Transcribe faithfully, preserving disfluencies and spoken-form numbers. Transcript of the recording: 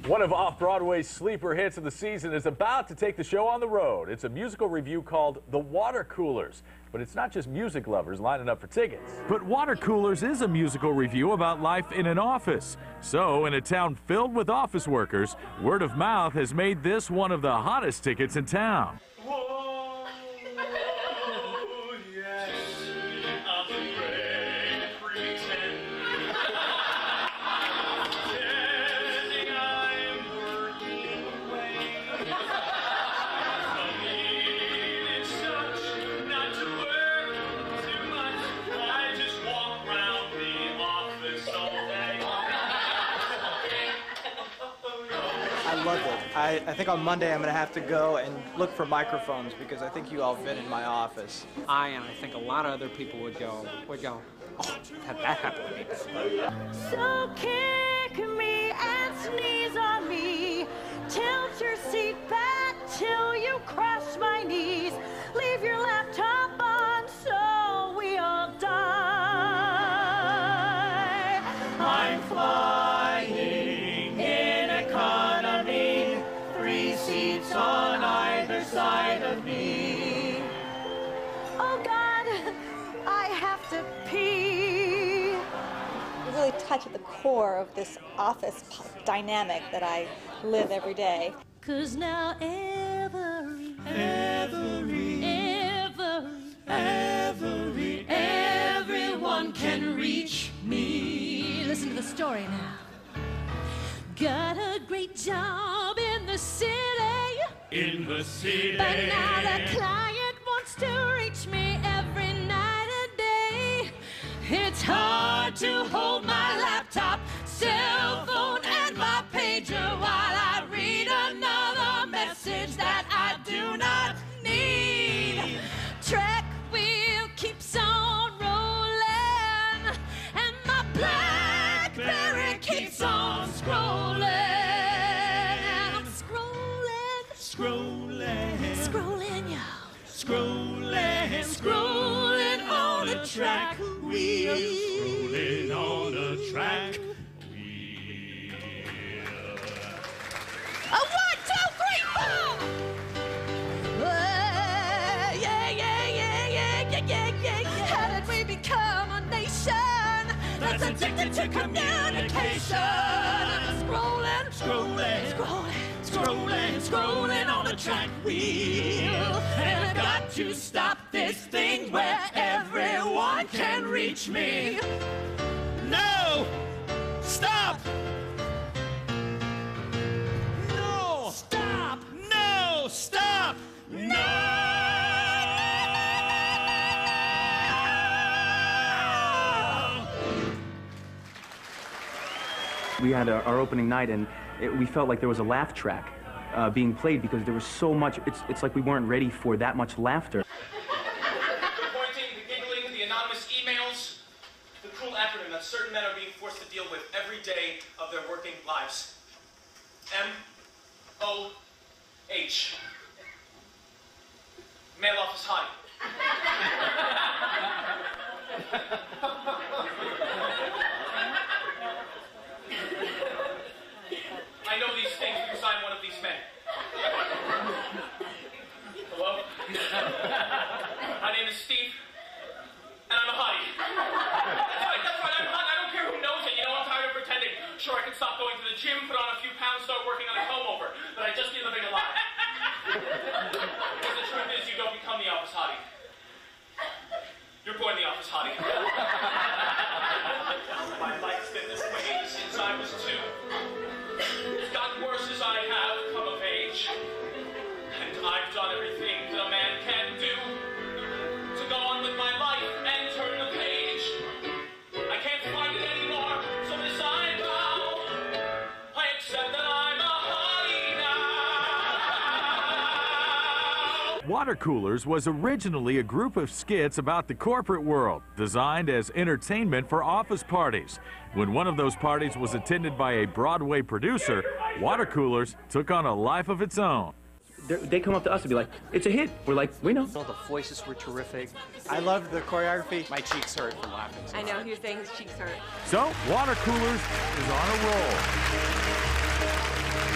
One of Off-Broadway's sleeper hits of the season is about to take the show on the road. It's a musical review called The Water Coolers. But it's not just music lovers lining up for tickets. But Water Coolers is a musical review about life in an office. So, in a town filled with office workers, word of mouth has made this one of the hottest tickets in town. I love it. I, I think on Monday I'm going to have to go and look for microphones because I think you all fit in my office. I and I think a lot of other people would go, would go, oh, had that happen to me. So kick me and sneeze on me. Tilt your seat back till you crush my knees. Leave your laptop on so we all die. I'm flying in economy. Three seats on either side of me. Oh God, I have to pee. You really touch at the core of this office dynamic that I live every day. Cause now every, Every, every, every, everyone can reach me. Listen to the story now. Got a great job in the city. in the city. But now the client wants to reach me every night and day. It's hard to hold my laptop, cell phone, and my pager while I read another message that I do not need. Track wheel keeps on rolling, and my BlackBerry keeps on scrolling. I'm scrolling, Scrolling, scrolling, y'all. scrolling, Scrolling on a track wheel. scrolling on a track wheel. A one, two, three, four. Uh, yeah, yeah, yeah, yeah, yeah, yeah, yeah, yeah. How did we become a nation that's addicted to communication? I'm scrolling, Scrolling, scrolling, scrolling, scrolling on a track wheel. And I've got to stop this thing where everyone can reach me. No! Stop! No! Stop! No! Stop! No! We had our, our opening night, and it, we felt like there was a laugh track uh, being played because there was so much. It's, it's like we weren't ready for that much laughter. The pointing, the giggling, the anonymous emails, the cruel acronym that certain men are being forced to deal with every day of their working lives. M O H. Mail office hottie. I know these things because I'm one of these men. Hello? My name is Steve, and I'm a hottie. That's right, that's right, I'm hot. I don't care who knows it. You know, I'm tired of pretending. Sure, I could stop going to the gym, put on a few pounds, start working on a comb over, but I just need living a lie. Because the truth is, you don't become the office hottie. You're born the office hottie. My life's been this way since I was two. It's gotten worse as I have come of age. And I've done everything that a man can do to go on with my life and turn the page. I can't fight it anymore, so this I vow. I accept that I'm a hottie now. Water Coolers was originally a group of skits about the corporate world, designed as entertainment for office parties. When one of those parties was attended by a Broadway producer, Water Coolers took on a life of its own. They're, they come up to us and be like, it's a hit. We're like, we know. All the voices were terrific. I loved the choreography. My cheeks hurt from laughing. I know, he was saying his cheeks hurt. So, Water Coolers is on a roll.